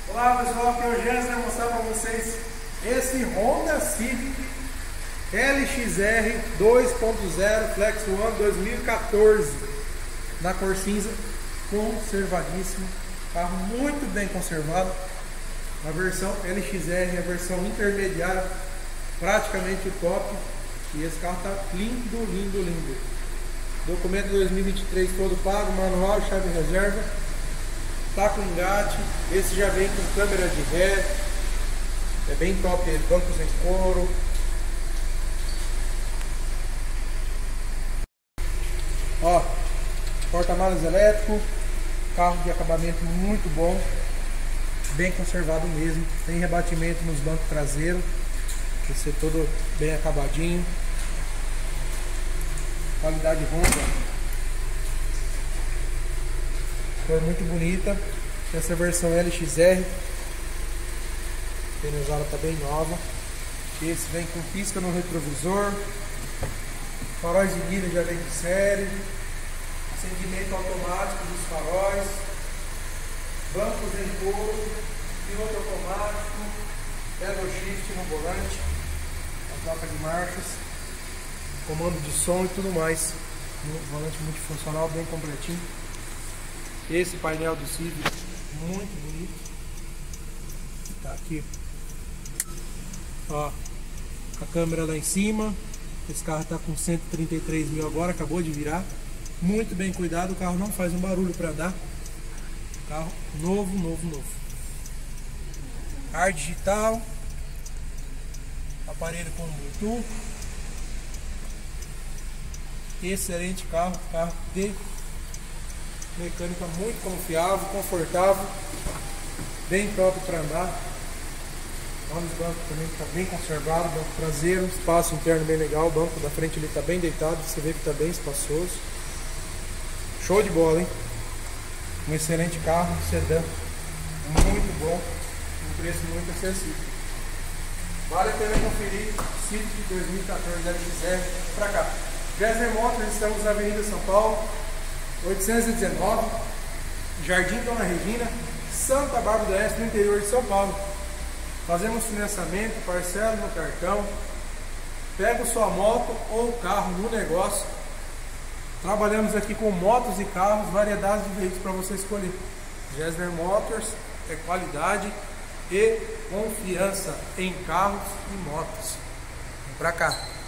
Olá pessoal, aqui é o Gessner, vou mostrar para vocês esse Honda Civic LXR 2.0 Flex One 2014 na cor cinza, conservadíssimo, carro muito bem conservado. A versão LXR é a versão intermediária, praticamente o top, e esse carro está lindo, lindo, lindo. Documento 2023 todo pago, manual, chave de reserva. Tá com engate, esse já vem com câmera de ré, é bem top, bancos em couro. Ó, porta-malas elétrico, carro de acabamento muito bom, bem conservado mesmo, tem rebatimento nos bancos traseiros, vai ser todo bem acabadinho, qualidade Honda. Cor muito bonita. Essa versão LXR, a pneusada está bem nova. Esse vem com pisca no retrovisor, faróis de milha já vem de série, acendimento automático dos faróis, bancos em couro, piloto automático, pedal shift no volante, a troca de marchas, comando de som e tudo mais. Um volante multifuncional bem completinho. Esse painel do Civic muito bonito. Tá aqui, ó, a câmera lá em cima. Esse carro tá com 133 mil agora, acabou de virar. Muito bem cuidado, o carro não faz um barulho para andar. Carro novo, novo, novo. Ar digital, aparelho com Bluetooth. Excelente carro, carro de mecânica muito confiável, confortável, bem top para andar. Olha os bancos também, está bem conservado, banco traseiro, espaço interno bem legal, o banco da frente ele está bem deitado, você vê que está bem espaçoso. Show de bola, hein? Um excelente carro, sedã, muito bom, um preço muito acessível. Vale a pena conferir Civic 2014 LXR para cá. Gessner Motors, estamos na Avenida São Paulo, 819, Jardim Dona Regina, Santa Bárbara do Oeste, no interior de São Paulo. Fazemos financiamento, parcela no cartão, pega sua moto ou carro no negócio. Trabalhamos aqui com motos e carros, variedade de veículos para você escolher. Gessner Motors é qualidade e confiança em carros e motos. Vem pra cá.